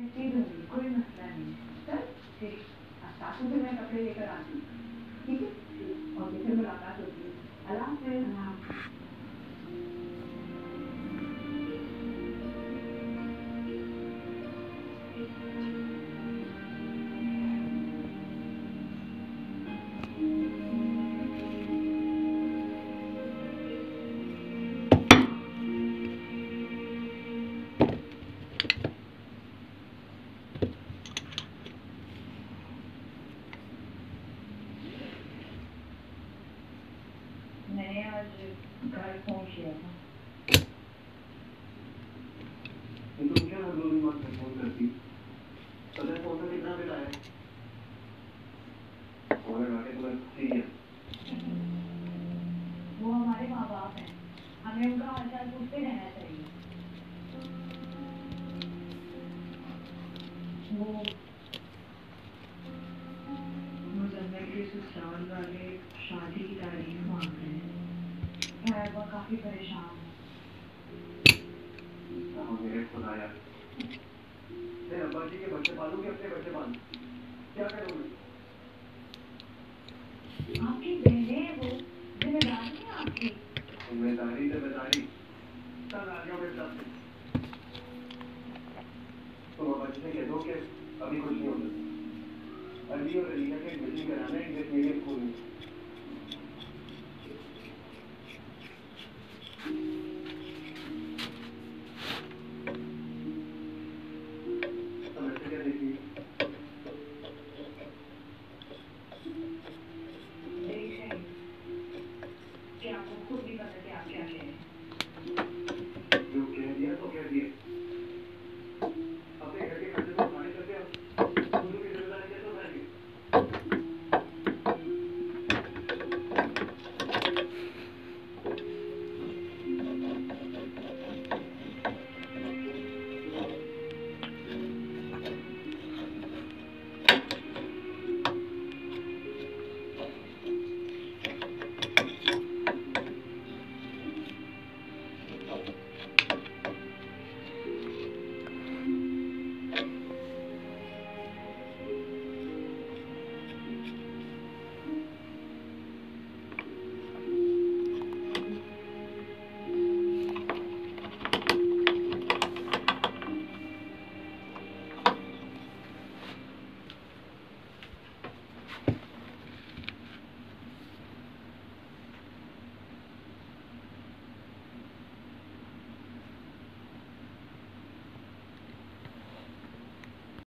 सी दूंगी, कोई मसला नहीं। चल ठीक, अब सासू से मैं कपड़े लेकर आती हूँ, ठीक है? और फिर मुलाकात होती है। अल्लाह हाफिज़। मैंने आज घर फोन किया था। तुम क्या हर दो दिन बाद फोन करती? पता फोन में कितना बिल आया? और आगे तो ठीक है। वो हमारे माँ बाप हैं, हमें उनका हालचाल पूछते रहना चाहिए। वो मुजम्मिल के ससुराल वाले शादी की तारीख मांग रहे हैं। मैं वो काफी परेशान हूँ। मेरे खुदा यार, मैं अब्बा जी के बच्चे पालूं कि अपने बच्चे पालूं? क्या करूं? आपकी बहनें हैं, वो जिम्मेदारी है आपकी। जिम्मेदारी कल आ जाओ मेरे साथ। तुम अब्बा जी से कह दो कि अभी कुछ नहीं होता। अली और अलीना के एडमिशन कराना है इंग्लिश मीडियम स्कूल में।